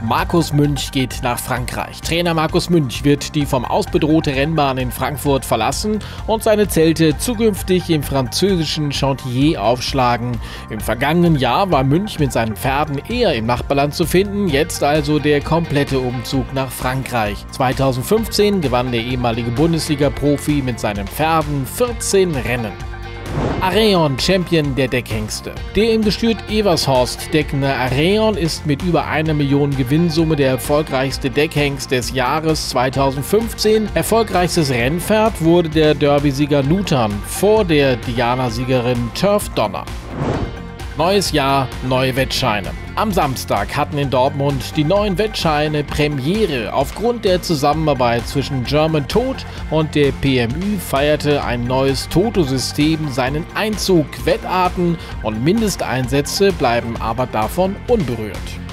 Markus Münch geht nach Frankreich. Trainer Markus Münch wird die vom Aus bedrohte Rennbahn in Frankfurt verlassen und seine Zelte zukünftig im französischen Chantilly aufschlagen. Im vergangenen Jahr war Münch mit seinen Pferden eher im Nachbarland zu finden, jetzt also der komplette Umzug nach Frankreich. 2015 gewann der ehemalige Bundesliga-Profi mit seinen Pferden 14 Rennen. Areon, Champion der Deckhengste. Der im Gestüt Evershorst deckende Areon ist mit über 1 Million Gewinnsumme der erfolgreichste Deckhengst des Jahres 2015. Erfolgreichstes Rennpferd wurde der Derby-Sieger Nutan vor der Diana-Siegerin Turf Donner. Neues Jahr, neue Wettscheine. Am Samstag hatten in Dortmund die neuen Wettscheine Premiere. Aufgrund der Zusammenarbeit zwischen German Tod und der PMÜ feierte ein neues Toto-System seinen Einzug. Wettarten und Mindesteinsätze bleiben aber davon unberührt.